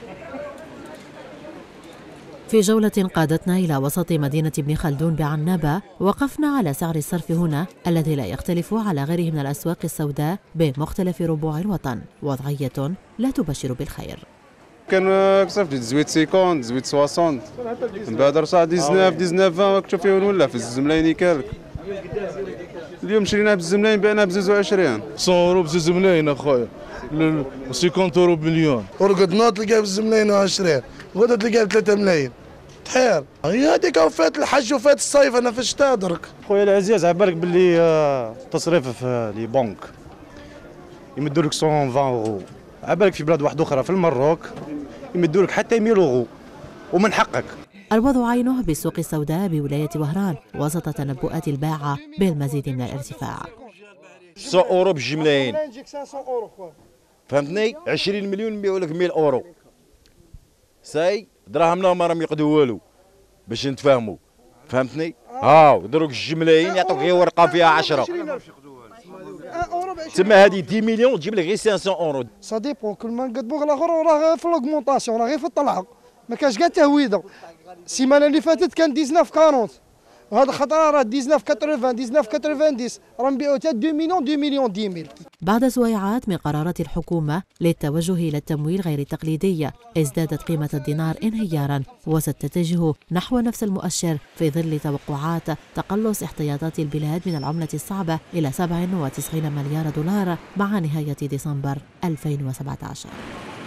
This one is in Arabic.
في جولة قادتنا إلى وسط مدينة ابن خلدون بعنابة، وقفنا على سعر الصرف هنا الذي لا يختلف على غيره من الأسواق السوداء بمختلف ربوع الوطن، وضعية لا تبشر بالخير. كان صافي 18 50 18 من بعد رجع 19 كنتو فيه ولا في الزملايني كالك. اليوم شريناه بالزملاين بعناه ب 22. 100 اورو بزوج ملايين اخويا، 50 اورو بمليون. ورقد نوض تلقاه بالزملاين 20 غدا تلقاه ب 3 ملايين. تحير هي هذيك وفات الحج وفات الصيف، انا في الشتاء درك. خويا العزيز عبالك باللي تصريف في لي بنك يمدوا لك 120 اورو، عبالك في بلاد واحده اخرى في المروك يمدوا لك حتى 100 اورو ومن حقك. الوضع عينه بالسوق السوداء بولاية وهران وسط تنبؤات الباعة بالمزيد من الارتفاع. 100 اورو بالجملاين، فهمتني؟ 20 مليون نبيعوا لك 1000 اورو. ساي دراهمنا ما راهم يقدوا والو باش نتفاهموا، فهمتني؟ هاو دروك الجملاين يعطوك غير ورقه فيها 10. تسمى هذه 10 مليون تجيب لك غير 500 اورو. سا ديبون، كل ما نقدموا الاخر راه في لوغمونطاسيون، راه غير في الطلعه، ما كانش كاع تهويده. السيمانه اللي فاتت كان 19 وهذا الخطره راه 19 90 راه نبيعوا حتى 2 مليون 2 مليون 10 ميل. بعد سويعات من قرارات الحكومة للتوجه إلى التمويل غير التقليدي، ازدادت قيمة الدينار انهياراً وستتجه نحو نفس المؤشر في ظل توقعات تقلص احتياطات البلاد من العملة الصعبة إلى 97 مليار دولار مع نهاية ديسمبر 2017.